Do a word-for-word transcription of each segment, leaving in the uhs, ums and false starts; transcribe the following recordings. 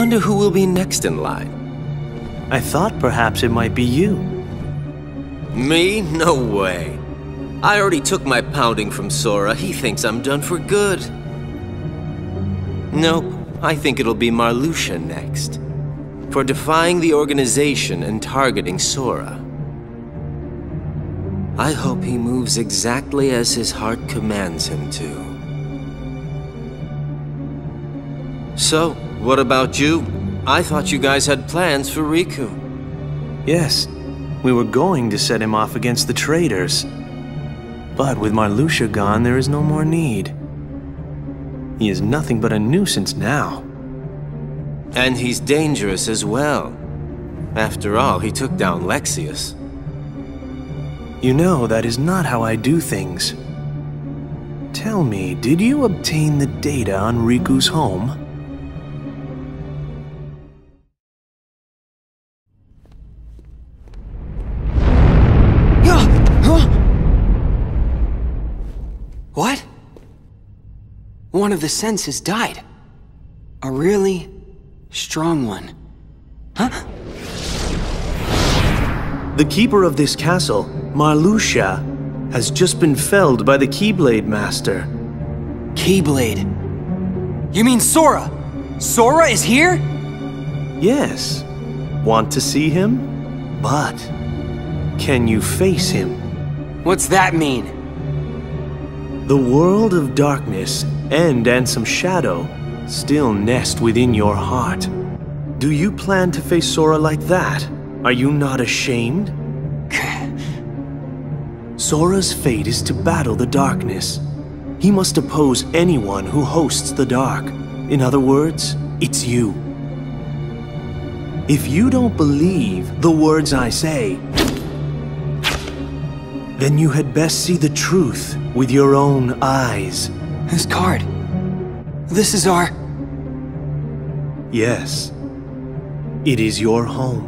wonder who will be next in line. I thought perhaps it might be you. Me? No way. I already took my pounding from Sora. He thinks I'm done for good. Nope. I think it'll be Marluxia next. For defying the organization and targeting Sora. I hope he moves exactly as his heart commands him to. So, what about you? I thought you guys had plans for Riku. Yes, we were going to set him off against the traitors. But with Marluxia gone, there is no more need. He is nothing but a nuisance now. And he's dangerous as well. After all, he took down Lexaeus. You know, that is not how I do things. Tell me, did you obtain the data on Riku's home? What? One of the senses died. A really strong one. Huh? The keeper of this castle, Marluxia, has just been felled by the Keyblade Master. Keyblade? You mean Sora? Sora is here? Yes. Want to see him? But can you face him? What's that mean? The world of darkness and Ansem Shadow still nest within your heart. Do you plan to face Sora like that? Are you not ashamed? Sora's fate is to battle the darkness. He must oppose anyone who hosts the dark. In other words, it's you. If you don't believe the words I say, then you had best see the truth with your own eyes. This card. This is our... Yes. It is your home.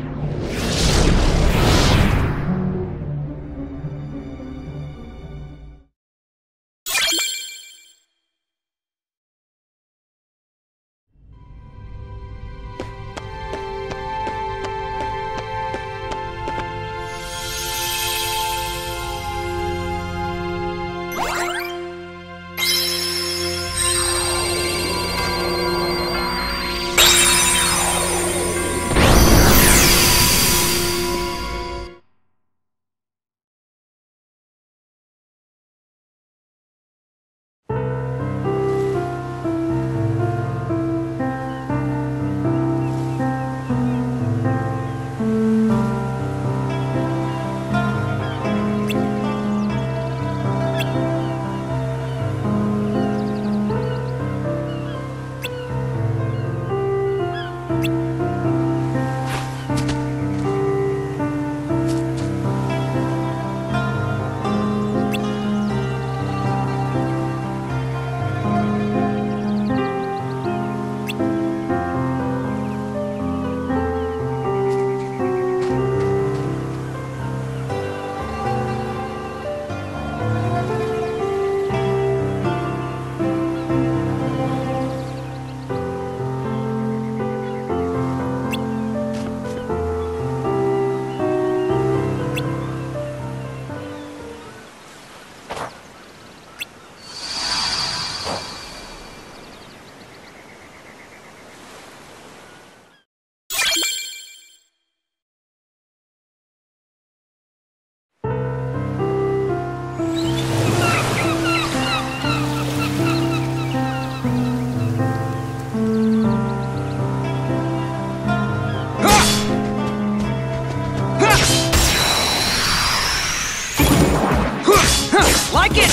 Like it!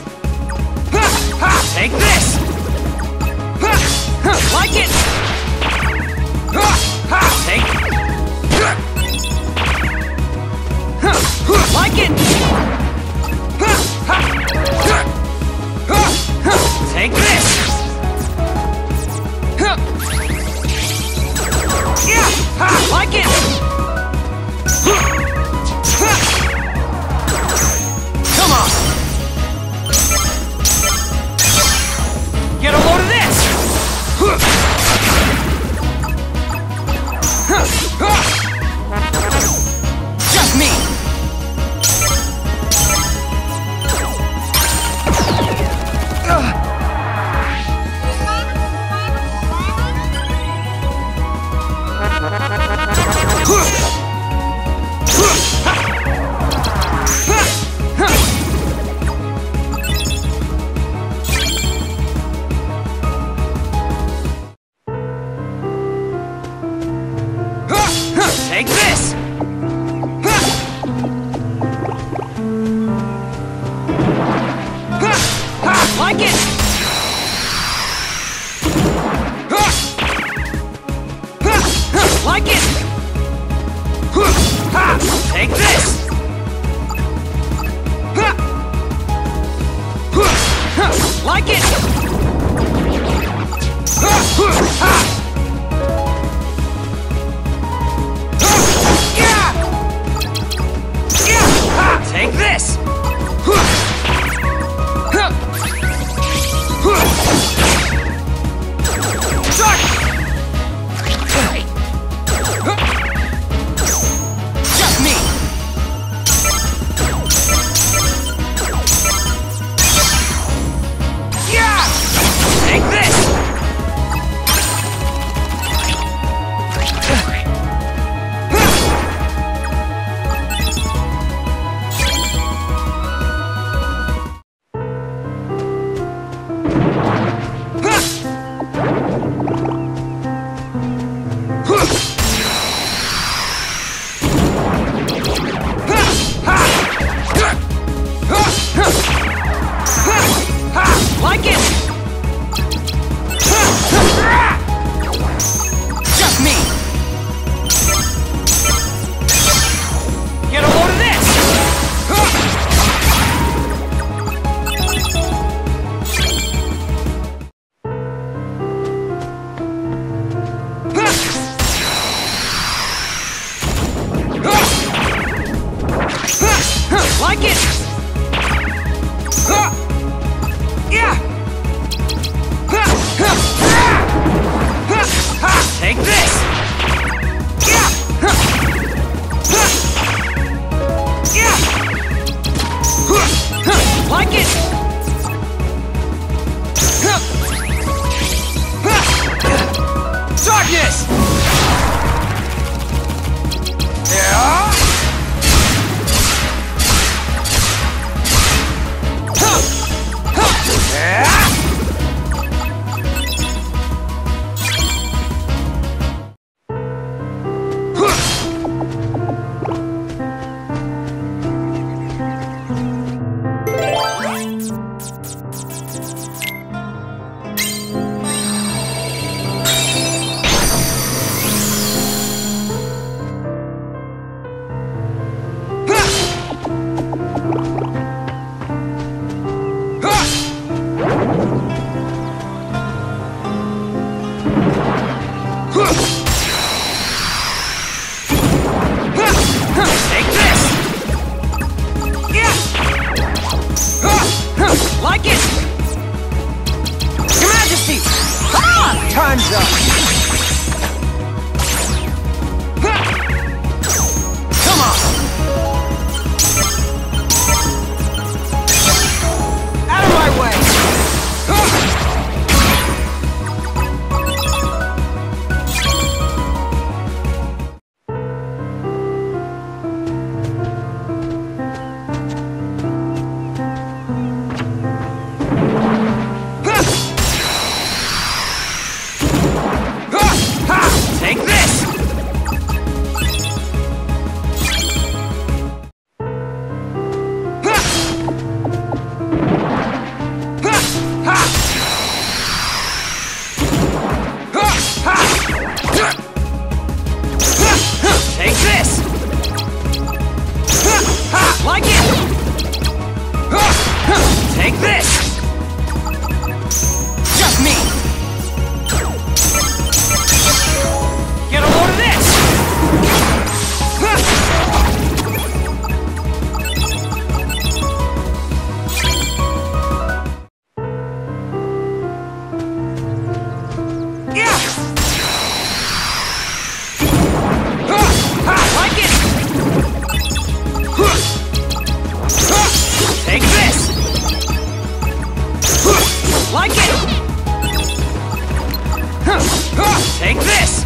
Take this! Like it! Take... Like it! Take this! Like it! Come on! Get a load of this! Like it! Ha! Ha! Take this! Start! Just me! Yeah! Take this! Like it! Just me! Get a load of this! Like it! Yeah! Take this! Yeah! Yeah! Like it! Darkness! Yeah! Take this! Yeah! Like it! Your Majesty! Ah! Time's up! Come on! Out of my way! Take this! Take this! Like it! Take this! Just me! Get a load of this! Yeah! Like it! Take this! Like it! Take this!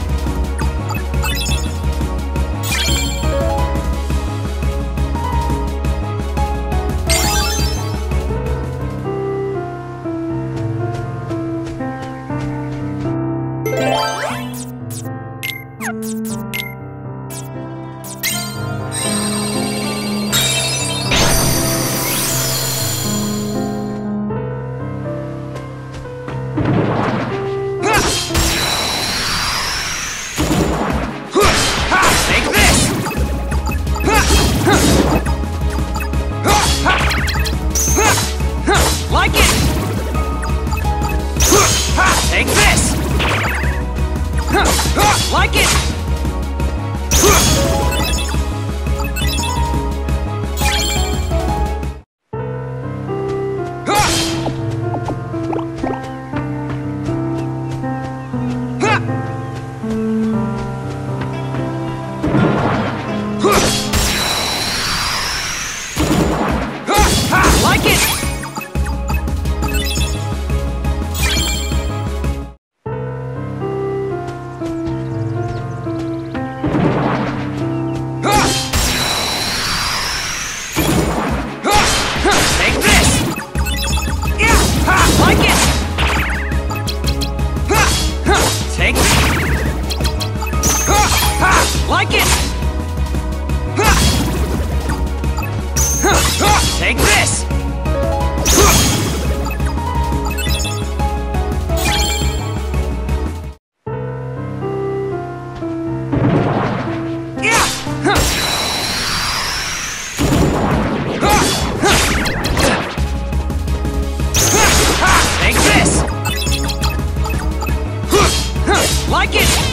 Like it!